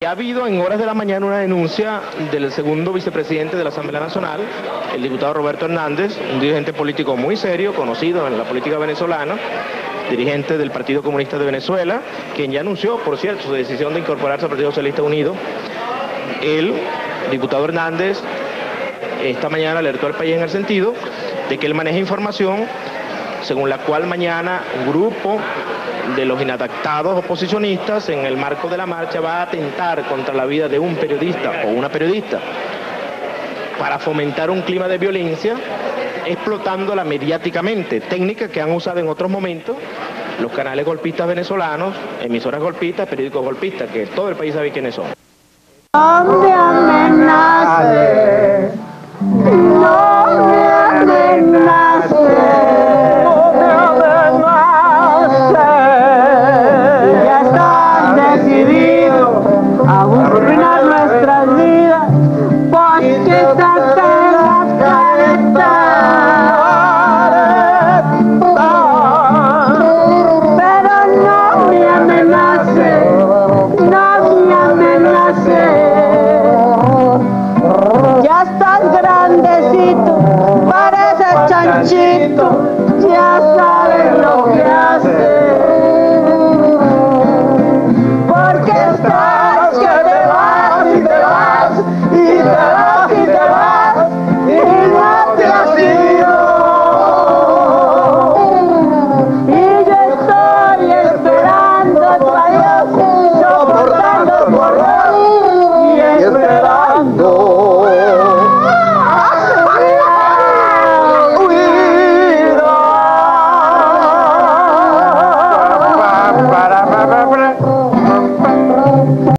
ha habido en horas de la mañana una denuncia del segundo vicepresidente de la Asamblea Nacional, el diputado Roberto Hernández, un dirigente político muy serio, conocido en la política venezolana, dirigente del Partido Comunista de Venezuela, quien ya anunció, por cierto, su decisión de incorporarse al Partido Socialista Unido. El diputado Hernández esta mañana alertó al país en el sentido de que él maneja información según la cual mañana un grupo de los inadaptados oposicionistas en el marco de la marcha va a atentar contra la vida de un periodista o una periodista para fomentar un clima de violencia, explotándola mediáticamente, técnica que han usado en otros momentos los canales golpistas venezolanos, emisoras golpistas, periódicos golpistas, que todo el país sabe quiénes son. No me amenaces.